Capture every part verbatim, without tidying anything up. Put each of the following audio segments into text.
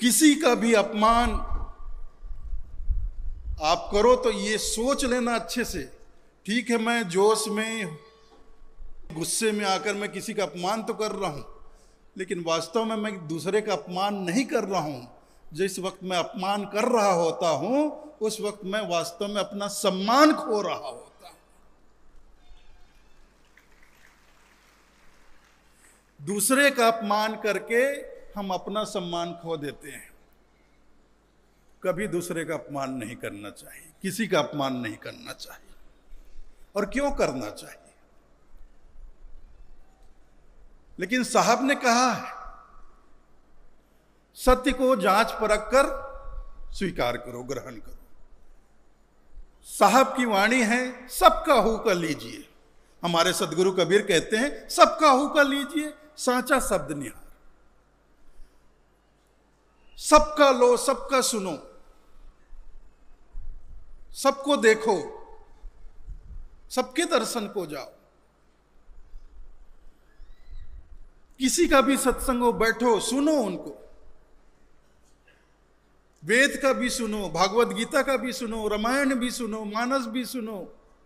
किसी का भी अपमान आप करो तो ये सोच लेना अच्छे से, ठीक है मैं जोश में गुस्से में आकर मैं किसी का अपमान तो कर रहा हूं, लेकिन वास्तव में मैं दूसरे का अपमान नहीं कर रहा हूं। जिस वक्त मैं अपमान कर रहा होता हूं उस वक्त मैं वास्तव में अपना सम्मान खो रहा होता हूं। दूसरे का अपमान करके हम अपना सम्मान खो देते हैं। कभी दूसरे का अपमान नहीं करना चाहिए, किसी का अपमान नहीं करना चाहिए। और क्यों करना चाहिए? लेकिन साहब ने कहा है सत्य को जांच परख कर स्वीकार करो, ग्रहण करो। साहब की वाणी है, सबका हुक्का लीजिए। हमारे सदगुरु कबीर कहते हैं सबका हुक्का लीजिए, सांचा शब्द निहार। सबका लो, सबका सुनो, सबको देखो, सबके दर्शन को जाओ। किसी का भी सत्संग हो, बैठो, सुनो उनको। वेद का भी सुनो, भागवत गीता का भी सुनो, रामायण भी सुनो, मानस भी सुनो।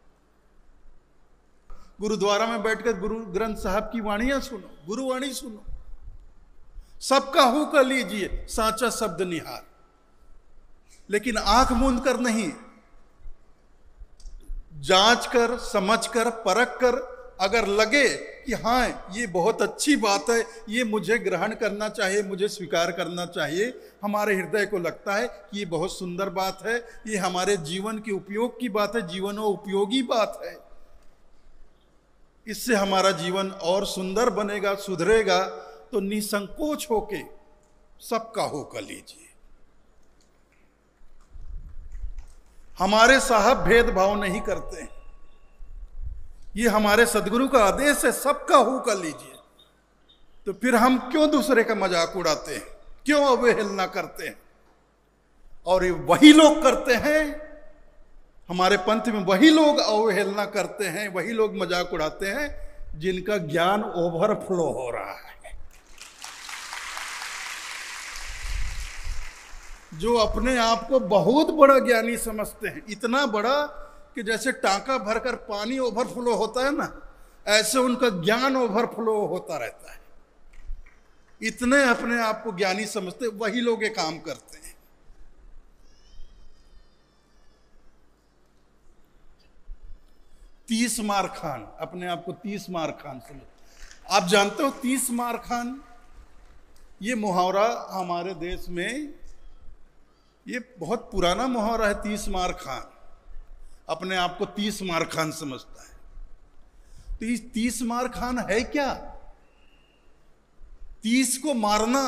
गुरुद्वारा में बैठकर गुरु ग्रंथ साहब की वाणियां सुनो, गुरुवाणी सुनो। सबका हुक्का लीजिए, सांचा शब्द निहार। लेकिन आंख मूंद कर नहीं, जांच कर, समझ कर, परख कर, अगर लगे कि हाँ ये बहुत अच्छी बात है, ये मुझे ग्रहण करना चाहिए, मुझे स्वीकार करना चाहिए, हमारे हृदय को लगता है कि ये बहुत सुंदर बात है, ये हमारे जीवन के उपयोग की बात है, जीवनों उपयोगी बात है, इससे हमारा जीवन और सुंदर बनेगा, सुधरेगा, तो निसंकोच होके सबका होकर लीजिए। हमारे साहब भेदभाव नहीं करते हैं, ये हमारे सदगुरु का आदेश है, सबका हुक्का लीजिए। तो फिर हम क्यों दूसरे का मजाक उड़ाते हैं, क्यों अवहेलना करते हैं? और ये वही लोग करते हैं, हमारे पंथ में वही लोग अवहेलना करते हैं, वही लोग मजाक उड़ाते हैं जिनका ज्ञान ओवरफ्लो हो रहा है, जो अपने आप को बहुत बड़ा ज्ञानी समझते हैं, इतना बड़ा कि जैसे टांका भरकर पानी ओवरफ्लो होता है ना, ऐसे उनका ज्ञान ओवरफ्लो होता रहता है। इतने अपने आप को ज्ञानी समझते, वही लोग ये काम करते हैं। तीस मार खान, अपने आप को तीस मार खान समझते। आप जानते हो तीस मार खान, ये मुहावरा हमारे देश में ये बहुत पुराना मुहावरा है। तीस मार खान अपने आप को तीस मार खान समझता है। तो ये तीस मार खान है क्या? तीस को मारना,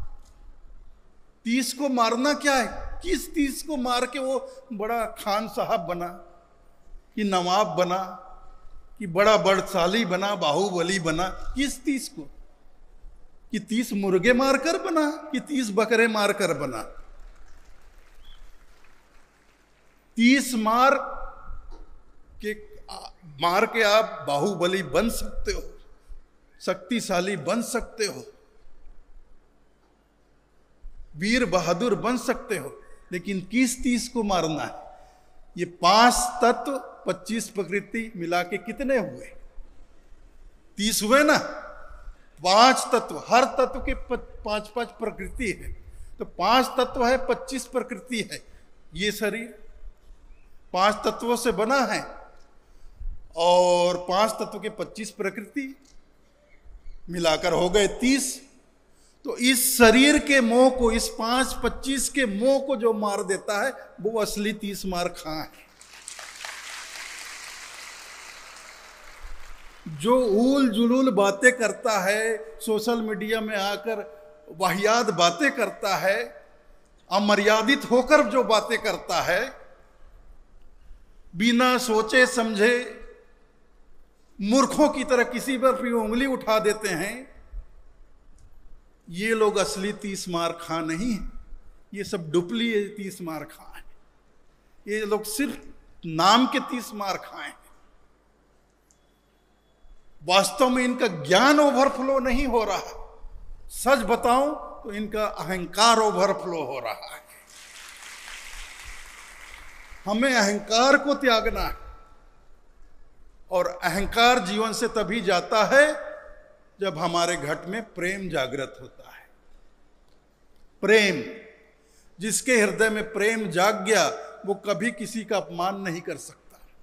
तीस को मारना क्या है? किस तीस को मार के वो बड़ा खान साहब बना, कि नवाब बना, कि बड़ा बड़शाली बना, बाहुबली बना? किस तीस को? कि तीस मुर्गे मारकर बना, कि तीस बकरे मारकर बना? तीस मार के मार के आप बाहुबली बन सकते हो, शक्तिशाली बन सकते हो, वीर बहादुर बन सकते हो, लेकिन किस तीस को मारना है? ये पांच तत्व पच्चीस प्रकृति मिला के कितने हुए? तीस हुए ना। पांच तत्व, हर तत्व के पांच पांच प्रकृति है, तो पांच तत्व है, पच्चीस प्रकृति है। ये शरीर पांच तत्वों से बना है और पांच तत्व के पच्चीस प्रकृति मिलाकर हो गए तीस। तो इस शरीर के मोह को, इस पांच पच्चीस के मोह को जो मार देता है वो असली तीस मार खां है। जो ऊल जुलूल बातें करता है, सोशल मीडिया में आकर वाहियात बातें करता है, अमर्यादित होकर जो बातें करता है, बिना सोचे समझे मूर्खों की तरह किसी पर भी उंगली उठा देते हैं, ये लोग असली तीस मार खां नहीं है, ये सब डुप्ली तीस मार खां है। ये लोग सिर्फ नाम के तीस मार खां हैं। वास्तव में इनका ज्ञान ओवरफ्लो नहीं हो रहा। सच बताऊं तो इनका अहंकार ओवरफ्लो हो रहा है। हमें अहंकार को त्यागना है, और अहंकार जीवन से तभी जाता है जब हमारे घट में प्रेम जागृत होता है। प्रेम, जिसके हृदय में प्रेम जाग गया वो कभी किसी का अपमान नहीं कर सकता।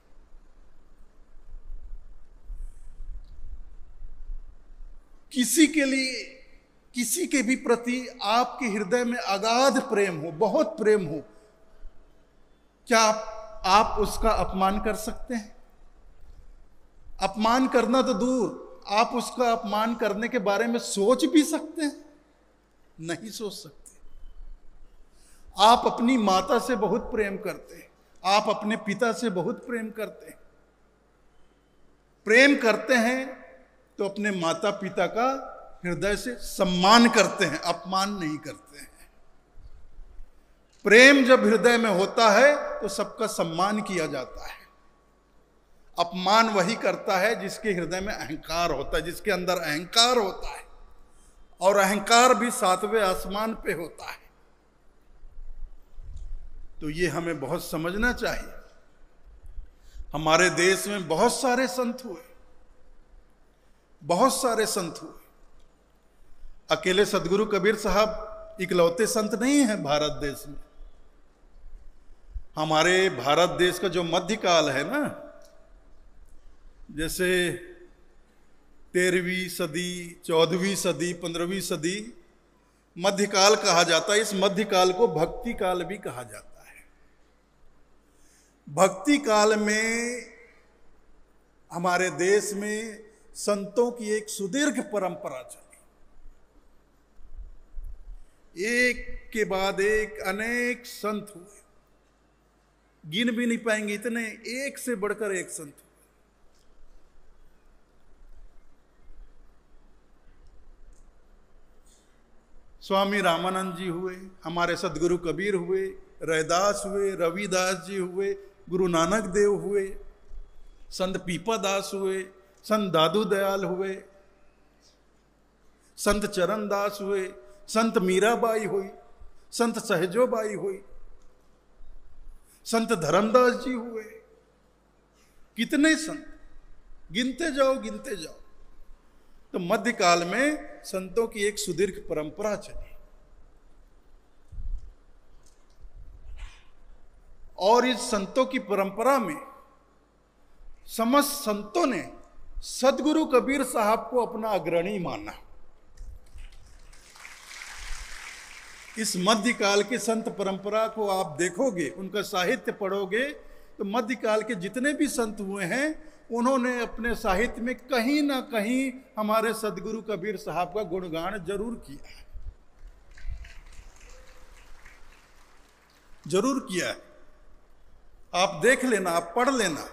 किसी के लिए, किसी के भी प्रति आपके हृदय में अगाध प्रेम हो, बहुत प्रेम हो, क्या आप, आप उसका अपमान कर सकते हैं? अपमान करना तो दूर, आप उसका अपमान करने के बारे में सोच भी सकते हैं? नहीं सोच सकते। आप अपनी माता से बहुत प्रेम करते हैं, आप अपने पिता से बहुत प्रेम करते हैं। प्रेम करते हैं तो अपने माता पिता का हृदय से सम्मान करते हैं, अपमान नहीं करते हैं। प्रेम जब हृदय में होता है तो सबका सम्मान किया जाता है। अपमान वही करता है जिसके हृदय में अहंकार होता है, जिसके अंदर अहंकार होता है, और अहंकार भी सातवें आसमान पे होता है। तो ये हमें बहुत समझना चाहिए। हमारे देश में बहुत सारे संत हुए, बहुत सारे संत हुए। अकेले सदगुरु कबीर साहब इकलौते संत नहीं हैं भारत देश में। हमारे भारत देश का जो मध्यकाल है ना, जैसे तेरहवीं सदी, चौदहवीं सदी, पंद्रहवीं सदी मध्यकाल कहा जाता है। इस मध्यकाल को भक्ति काल भी कहा जाता है। भक्ति काल में हमारे देश में संतों की एक सुदीर्घ परंपरा चली, एक के बाद एक अनेक संत हुए, गिन भी नहीं पाएंगे इतने, एक से बढ़कर एक संत हुए। स्वामी रामानंद जी हुए, हमारे सदगुरु कबीर हुए, रैदास हुए, रविदास जी हुए, गुरु नानक देव हुए, संत पीपा दास हुए, संत दादू दयाल हुए, संत चरण दास हुए, संत मीराबाई हुई, संत सहजोबाई हुई, संत धर्मदास जी हुए। कितने संत, गिनते जाओ गिनते जाओ। तो मध्यकाल में संतों की एक सुदीर्घ परंपरा चली, और इस संतों की परंपरा में समस्त संतों ने सदगुरु कबीर साहब को अपना अग्रणी माना। इस मध्यकाल की संत परंपरा को आप देखोगे, उनका साहित्य पढ़ोगे, तो मध्यकाल के जितने भी संत हुए हैं उन्होंने अपने साहित्य में कहीं ना कहीं हमारे सदगुरु कबीर साहब का गुणगान जरूर किया है, जरूर किया है। आप देख लेना, आप पढ़ लेना।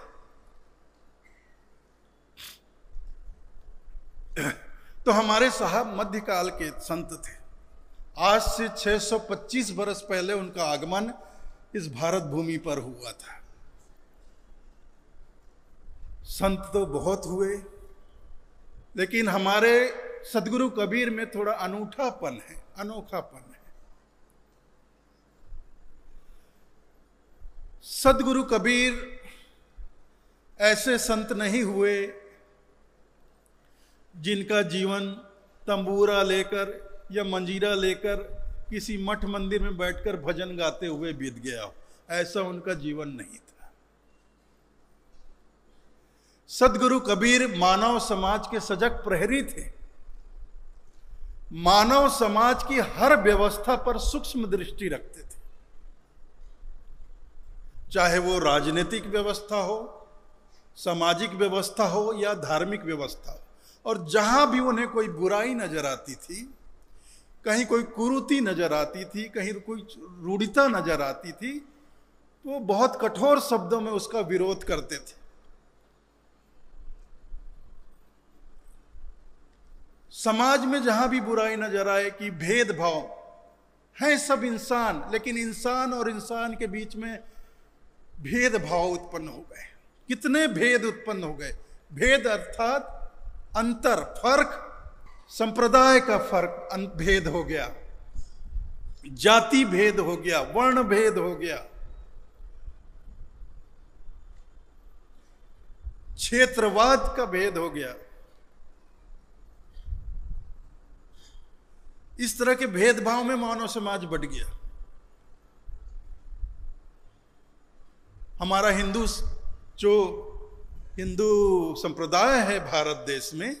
तो हमारे साहब मध्यकाल के संत थे। आज से छह सौ पच्चीस वर्ष पहले उनका आगमन इस भारत भूमि पर हुआ था। संत तो बहुत हुए, लेकिन हमारे सदगुरु कबीर में थोड़ा अनूठापन है, अनोखापन है। सदगुरु कबीर ऐसे संत नहीं हुए जिनका जीवन तंबूरा लेकर या मंजीरा लेकर किसी मठ मंदिर में बैठकर भजन गाते हुए बीत गया हो। ऐसा उनका जीवन नहीं था। सदगुरु कबीर मानव समाज के सजग प्रहरी थे। मानव समाज की हर व्यवस्था पर सूक्ष्म दृष्टि रखते थे, चाहे वो राजनीतिक व्यवस्था हो, सामाजिक व्यवस्था हो या धार्मिक व्यवस्था हो। और जहां भी उन्हें कोई बुराई नजर आती थी, कहीं कोई कुरीति नजर आती थी, कहीं कोई रूढ़िता नजर आती थी, तो वो बहुत कठोर शब्दों में उसका विरोध करते थे। समाज में जहां भी बुराई नजर आए कि भेदभाव है, सब इंसान, लेकिन इंसान और इंसान के बीच में भेदभाव उत्पन्न हो गए। कितने भेद उत्पन्न हो गए। भेद अर्थात अंतर, फर्क, संप्रदाय का फर्क, भेद हो गया, जाति भेद हो गया, वर्ण भेद हो गया, क्षेत्रवाद का भेद हो गया। इस तरह के भेदभाव में मानव समाज बढ़ गया। हमारा हिंदू जो हिंदू संप्रदाय है भारत देश में,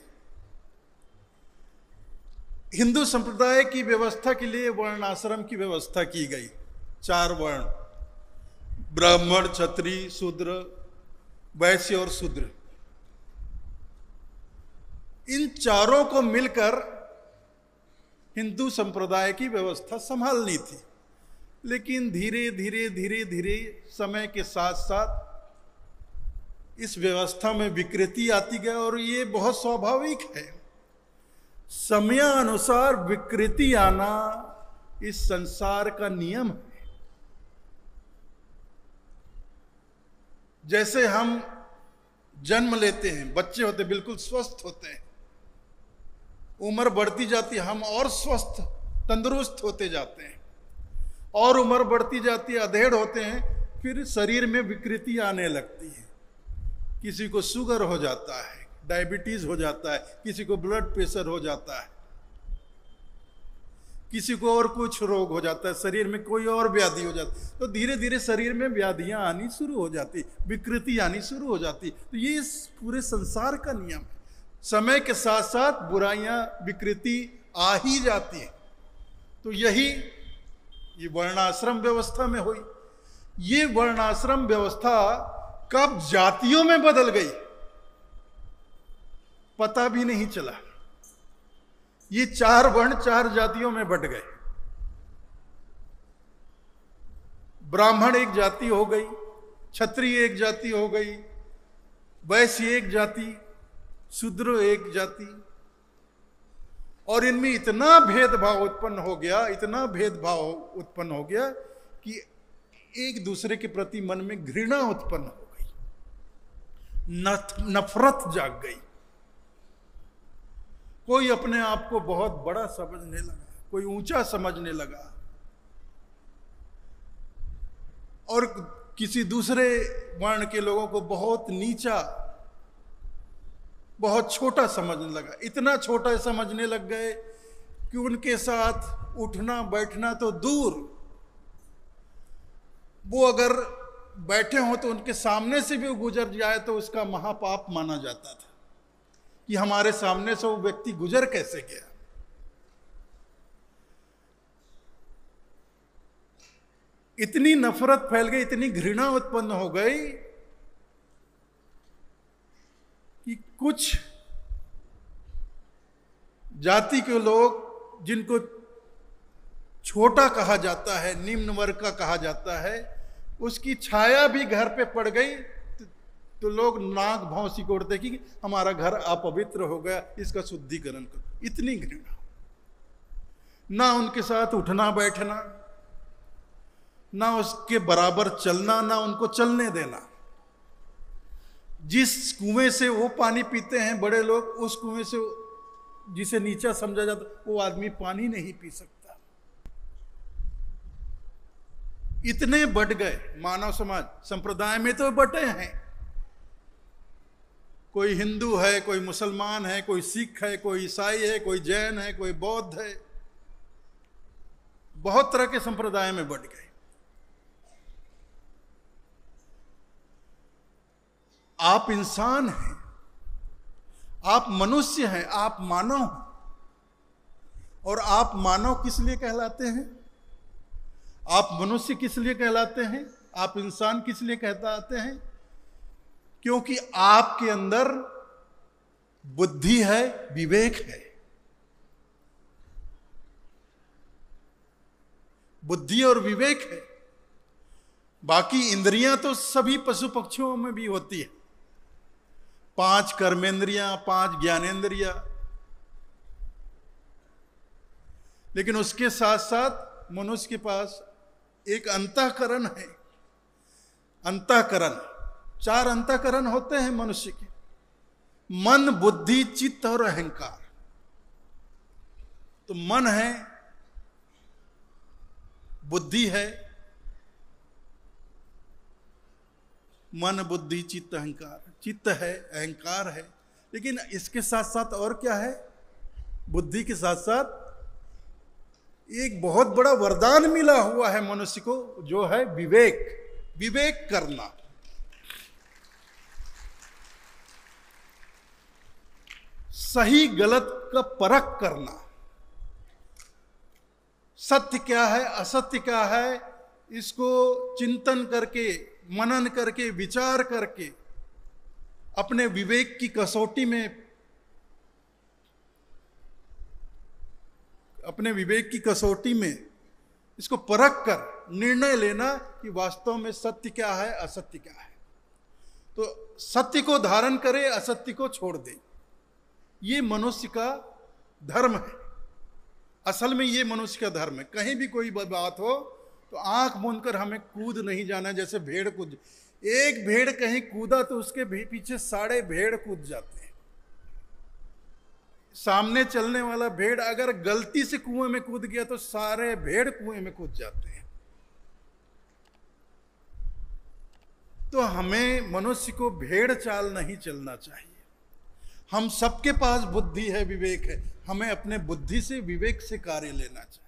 हिंदू संप्रदाय की व्यवस्था के लिए वर्णाश्रम की व्यवस्था की गई। चार वर्ण, ब्राह्मण, क्षत्रिय, शूद्र, वैश्य और शूद्र। इन चारों को मिलकर हिंदू संप्रदाय की व्यवस्था संभालनी थी। लेकिन धीरे धीरे धीरे धीरे समय के साथ साथ इस व्यवस्था में विकृति आती गई, और ये बहुत स्वाभाविक है। समयानुसार विकृति आना इस संसार का नियम है। जैसे हम जन्म लेते हैं, बच्चे होते बिल्कुल स्वस्थ होते हैं, उम्र बढ़ती जाती है, हम और स्वस्थ तंदुरुस्त होते जाते हैं, और उम्र बढ़ती जाती है, अधेड़ होते हैं, फिर शरीर में विकृति आने लगती है। किसी को शुगर हो जाता है, डायबिटीज हो जाता है, किसी को ब्लड प्रेशर हो जाता है, किसी को और कुछ रोग हो जाता है, शरीर में कोई और व्याधि हो जाती है। तो धीरे धीरे शरीर में व्याधियां आनी शुरू हो जाती, विकृति आनी शुरू हो जाती। तो ये इस पूरे संसार का नियम है। समय के साथ साथ बुराइयां, विकृति आ ही जाती है। तो यही ये वर्णाश्रम व्यवस्था में हुई। ये वर्णाश्रम व्यवस्था कब जातियों में बदल गई पता भी नहीं चला। ये चार वर्ण चार जातियों में बंट गए। ब्राह्मण एक जाति हो गई, क्षत्रिय एक जाति हो गई, वैश्य एक जाति, शूद्र एक जाति। और इनमें इतना भेदभाव उत्पन्न हो गया, इतना भेदभाव उत्पन्न हो गया कि एक दूसरे के प्रति मन में घृणा उत्पन्न हो गई, नफरत जाग गई। कोई अपने आप को बहुत बड़ा समझने लगा, कोई ऊंचा समझने लगा, और किसी दूसरे वर्ण के लोगों को बहुत नीचा, बहुत छोटा समझने लगा। इतना छोटा समझने लग गए कि उनके साथ उठना बैठना तो दूर, वो अगर बैठे हो तो उनके सामने से भी गुजर जाए तो उसका महापाप माना जाता था कि हमारे सामने से वो व्यक्ति गुजर कैसे गया। इतनी नफरत फैल गई, इतनी घृणा उत्पन्न हो गई कि कुछ जाति के लोग जिनको छोटा कहा जाता है, निम्न वर्ग का कहा जाता है, उसकी छाया भी घर पे पड़ गई तो लोग नाक भाव सिकोड़ते कि हमारा घर अपवित्र हो गया, इसका शुद्धिकरण करो। इतनी घृणा, ना उनके साथ उठना बैठना, ना उसके बराबर चलना, ना उनको चलने देना। जिस कुएं से वो पानी पीते हैं बड़े लोग, उस कुएं से जिसे नीचा समझा जाता वो आदमी पानी नहीं पी सकता। इतने बढ़ गए मानव समाज। संप्रदाय में तो बटे हैं, कोई हिंदू है, कोई मुसलमान है, कोई सिख है, कोई ईसाई है, कोई जैन है, कोई बौद्ध है, बहुत तरह के संप्रदाय में बढ़ गए। आप इंसान हैं, आप मनुष्य हैं, आप मानव हैं। और आप मानव किस लिए कहलाते हैं? आप मनुष्य किस लिए कहलाते हैं? आप इंसान किस लिए कहलाते हैं? क्योंकि आपके अंदर बुद्धि है, विवेक है। बुद्धि और विवेक है। बाकी इंद्रियां तो सभी पशु पक्षियों में भी होती है। पांच कर्मेंद्रियां, पांच ज्ञानेंद्रियां, लेकिन उसके साथ साथ मनुष्य के पास एक अंतःकरण है। अंतःकरण, चार अंतःकरण होते हैं मनुष्य के: मन, बुद्धि, चित्त और अहंकार। तो मन है बुद्धि है, मन बुद्धि चित्त अहंकार। चित्त है, अहंकार है, लेकिन इसके साथ साथ और क्या है? बुद्धि के साथ साथ एक बहुत बड़ा वरदान मिला हुआ है मनुष्य को, जो है विवेक। विवेक करना, सही गलत का परख करना, सत्य क्या है असत्य क्या है, इसको चिंतन करके, मनन करके, विचार करके अपने विवेक की कसौटी में, अपने विवेक की कसौटी में इसको परख कर निर्णय लेना कि वास्तव में सत्य क्या है असत्य क्या है। तो सत्य को धारण करे, असत्य को छोड़ दे। ये मनुष्य का धर्म है। असल में ये मनुष्य का धर्म है। कहीं भी कोई बात हो तो आंख मूंद कर हमें कूद नहीं जाना, जैसे भेड़ कूद। एक भेड़ कहीं कूदा तो उसके पीछे सारे भेड़ कूद जाते हैं। सामने चलने वाला भेड़ अगर गलती से कुएं में कूद गया तो सारे भेड़ कुएं में कूद जाते हैं। तो हमें मनुष्य को भेड़ चाल नहीं चलना चाहिए। हम सबके पास बुद्धि है, विवेक है, हमें अपने बुद्धि से, विवेक से कार्य लेना चाहिए।